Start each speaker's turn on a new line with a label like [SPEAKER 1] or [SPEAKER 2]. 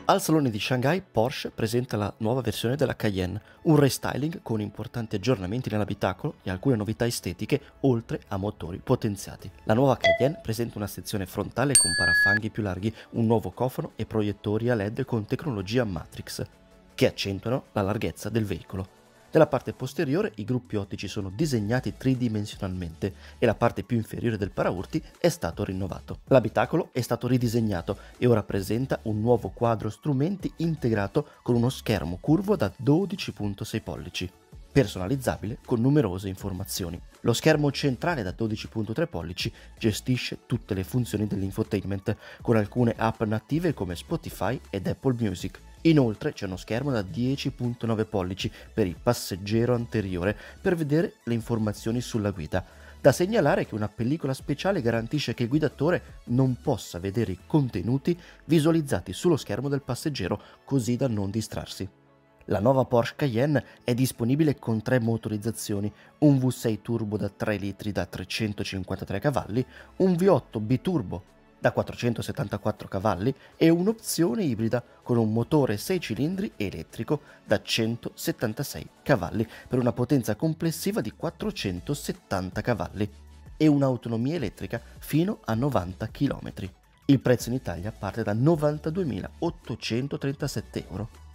[SPEAKER 1] Al salone di Shanghai, Porsche presenta la nuova versione della Cayenne, un restyling con importanti aggiornamenti nell'abitacolo e alcune novità estetiche oltre a motori potenziati. La nuova Cayenne presenta una sezione frontale con parafanghi più larghi, un nuovo cofano e proiettori a LED con tecnologia Matrix, che accentuano la larghezza del veicolo. Nella parte posteriore i gruppi ottici sono disegnati tridimensionalmente e la parte più inferiore del paraurti è stato rinnovato. L'abitacolo è stato ridisegnato e ora presenta un nuovo quadro strumenti integrato con uno schermo curvo da 12.6 pollici, personalizzabile con numerose informazioni. Lo schermo centrale da 12.3 pollici gestisce tutte le funzioni dell'infotainment, con alcune app native come Spotify ed Apple Music. Inoltre c'è uno schermo da 10.9 pollici per il passeggero anteriore per vedere le informazioni sulla guida. Da segnalare che una pellicola speciale garantisce che il guidatore non possa vedere i contenuti visualizzati sullo schermo del passeggero, così da non distrarsi. La nuova Porsche Cayenne è disponibile con 3 motorizzazioni, un V6 turbo da 3 litri da 353 cavalli, un V8 biturbo da 474 cavalli e un'opzione ibrida con un motore 6 cilindri elettrico da 176 cavalli per una potenza complessiva di 470 cavalli e un'autonomia elettrica fino a 90 km. Il prezzo in Italia parte da 92.837 euro.